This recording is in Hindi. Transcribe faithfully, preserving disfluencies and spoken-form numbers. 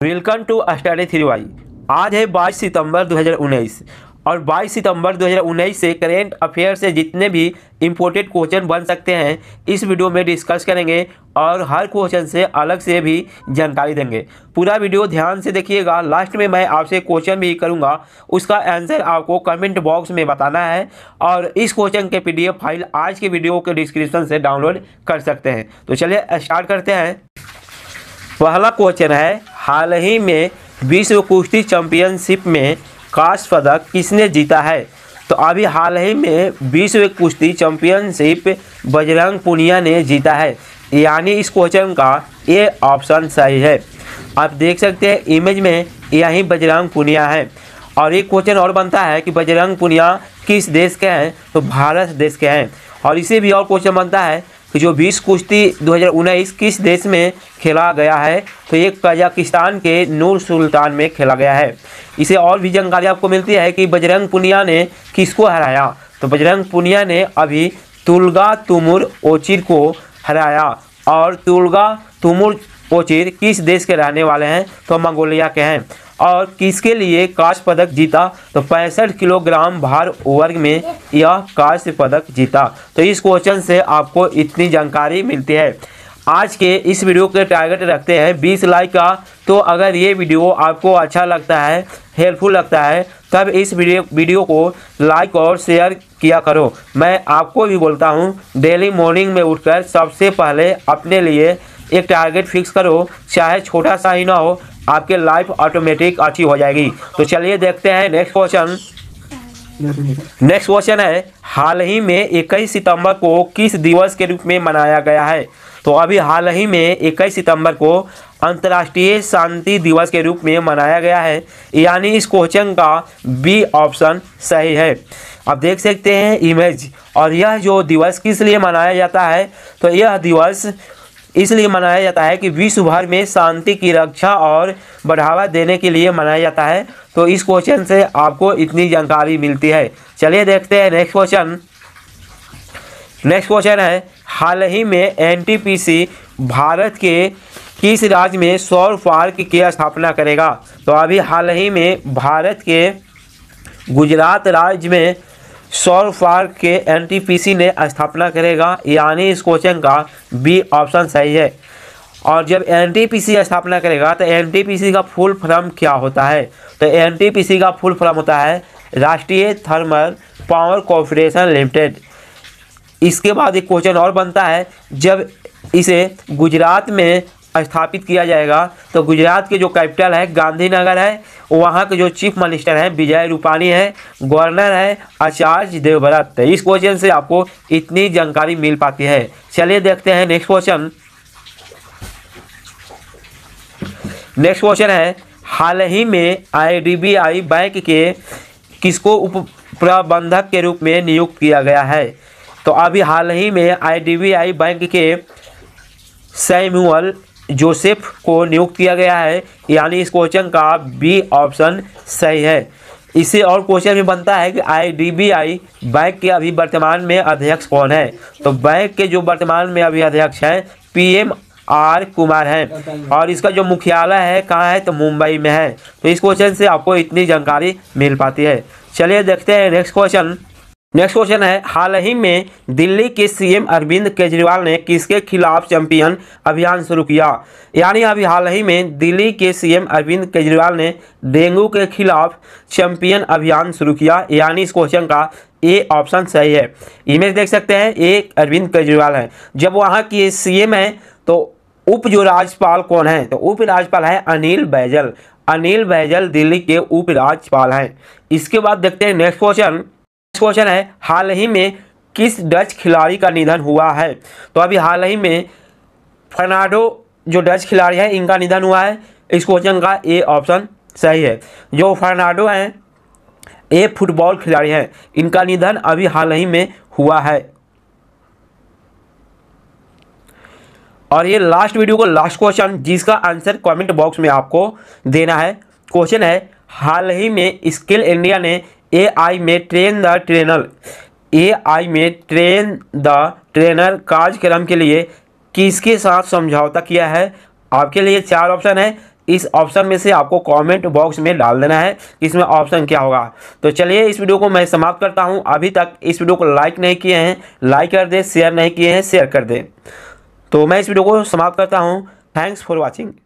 Welcome to study three Y. आज है बाईस सितंबर दो हज़ार उन्नीस और बाईस सितंबर दो हज़ार उन्नीस से करेंट अफेयर से जितने भी इम्पोर्टेंट क्वेश्चन बन सकते हैं इस वीडियो में डिस्कस करेंगे और हर क्वेश्चन से अलग से भी जानकारी देंगे। पूरा वीडियो ध्यान से देखिएगा। लास्ट में मैं आपसे क्वेश्चन भी करूंगा, उसका आंसर आपको कमेंट बॉक्स में बताना है और इस क्वेश्चन के पीडीएफ फाइल आज के वीडियो के डिस्क्रिप्शन से डाउनलोड कर सकते हैं। तो चलिए स्टार्ट करते हैं। पहला क्वेश्चन है, हाल ही में विश्व कुश्ती चैंपियनशिप में कांस्य पदक किसने जीता है? तो अभी हाल ही में विश्व कुश्ती चैंपियनशिप बजरंग पुनिया ने जीता है, यानी इस क्वेश्चन का ए ऑप्शन सही है। आप देख सकते हैं इमेज में यही बजरंग पुनिया है। और एक क्वेश्चन और बनता है कि बजरंग पुनिया किस देश के हैं? तो भारत देश के हैं। और इसे भी और क्वेश्चन बनता है कि जो विश्व कुश्ती दो हज़ार उन्नीस किस देश में खेला गया है? तो ये कजाकिस्तान के नूर सुल्तान में खेला गया है। इसे और भी जानकारी आपको मिलती है कि बजरंग पुनिया ने किसको हराया? तो बजरंग पुनिया ने अभी तुल्गा तुमुर ओचिर को हराया। और तुल्गा तुमुर ओचिर किस देश के रहने वाले हैं? तो मंगोलिया के हैं। और किसके लिए कांस्य पदक जीता? तो पैंसठ किलोग्राम भार वर्ग में यह कांस्य पदक जीता। तो इस क्वेश्चन से आपको इतनी जानकारी मिलती है। आज के इस वीडियो के टारगेट रखते हैं बीस लाइक का। तो अगर ये वीडियो आपको अच्छा लगता है, हेल्पफुल लगता है, तब इस वीडियो वीडियो को लाइक और शेयर किया करो। मैं आपको भी बोलता हूँ, डेली मॉर्निंग में उठकर सबसे पहले अपने लिए एक टारगेट फिक्स करो, चाहे छोटा सा ही ना हो, आपके लाइफ ऑटोमेटिक अच्छी हो जाएगी। तो चलिए देखते हैं नेक्स्ट क्वेश्चन। नेक्स्ट क्वेश्चन है, हाल ही में इक्कीस सितंबर को किस दिवस के रूप में मनाया गया है? तो अभी हाल ही में इक्कीस सितंबर को अंतर्राष्ट्रीय शांति दिवस के रूप में मनाया गया है, यानी इस क्वेश्चन का बी ऑप्शन सही है। आप देख सकते हैं इमेज। और यह जो दिवस किस लिए मनाया जाता है? तो यह दिवस इसलिए मनाया जाता है कि विश्व भर में शांति की रक्षा और बढ़ावा देने के लिए मनाया जाता है। तो इस क्वेश्चन से आपको इतनी जानकारी मिलती है। चलिए देखते हैं नेक्स्ट क्वेश्चन। नेक्स्ट क्वेश्चन है, हाल ही में एनटीपीसी भारत के किस राज्य में सौर पार्क की स्थापना करेगा? तो अभी हाल ही में भारत के गुजरात राज्य में सौर पार्क के एनटीपीसी ने स्थापना करेगा, यानी इस क्वेश्चन का बी ऑप्शन सही है। और जब एनटीपीसी स्थापना करेगा तो एनटीपीसी का फुल फॉर्म क्या होता है? तो एनटीपीसी का फुल फॉर्म होता है राष्ट्रीय थर्मल पावर कॉर्पोरेशन लिमिटेड। इसके बाद एक क्वेश्चन और बनता है, जब इसे गुजरात में स्थापित किया जाएगा तो गुजरात के जो कैपिटल है गांधीनगर है, वहाँ के जो चीफ मिनिस्टर हैं विजय रूपानी है, गवर्नर है आचार्य देवव्रत। तो इस क्वेश्चन से आपको इतनी जानकारी मिल पाती है। चलिए देखते हैं नेक्स्ट क्वेश्चन। नेक्स्ट क्वेश्चन है, हाल ही में आईडीबीआई बैंक के किसको उप प्रबंधक के रूप में नियुक्त किया गया है? तो अभी हाल ही में आईडीबीआई बैंक के सैमुअल जोसेफ को नियुक्त किया गया है, यानी इस क्वेश्चन का बी ऑप्शन सही है। इससे और क्वेश्चन भी बनता है कि आईडीबीआई बैंक के अभी वर्तमान में अध्यक्ष कौन है? तो बैंक के जो वर्तमान में अभी अध्यक्ष हैं पीएम आर कुमार हैं। और इसका जो मुख्यालय है कहाँ है? तो मुंबई में है। तो इस क्वेश्चन से आपको इतनी जानकारी मिल पाती है। चलिए देखते हैं नेक्स्ट क्वेश्चन। नेक्स्ट क्वेश्चन है, हाल ही में दिल्ली के सीएम अरविंद केजरीवाल ने किसके खिलाफ चैंपियन अभियान शुरू किया? यानी अभी हाल ही में दिल्ली के सीएम अरविंद केजरीवाल ने डेंगू के खिलाफ चैंपियन अभियान शुरू किया, यानी इस क्वेश्चन का ए ऑप्शन सही है। इमेज देख सकते हैं, एक अरविंद केजरीवाल है। जब वहाँ के सीएम है तो उप जो राज्यपाल कौन है? तो उप राज्यपाल है अनिल बैजल। अनिल बैजल दिल्ली के उप राज्यपाल हैं। इसके बाद देखते हैं नेक्स्ट क्वेश्चन। क्वेश्चन है, हाल ही में किस डच खिलाड़ी का निधन हुआ है? तो अभी हाल ही में फर्नांडो जो डच खिलाड़ी है इनका निधन हुआ है। इस क्वेश्चन का ए ऑप्शन सही है। जो फर्नांडो हैं ये फुटबॉल खिलाड़ी हैं, इनका निधन अभी हाल ही में हुआ है। और ये लास्ट वीडियो को लास्ट क्वेश्चन जिसका आंसर कमेंट बॉक्स में आपको देना है। क्वेश्चन है, हाल ही में स्किल इंडिया ने एआई में ट्रेन द ट्रेनर एआई में ट्रेन द ट्रेनर कार्यक्रम के लिए किसके साथ समझौता किया है? आपके लिए चार ऑप्शन है, इस ऑप्शन में से आपको कमेंट बॉक्स में डाल देना है कि इसमें ऑप्शन क्या होगा। तो चलिए इस वीडियो को मैं समाप्त करता हूं। अभी तक इस वीडियो को लाइक नहीं किए हैं लाइक कर दें, शेयर नहीं किए हैं शेयर कर दें। तो मैं इस वीडियो को समाप्त करता हूं। Thanks for watching.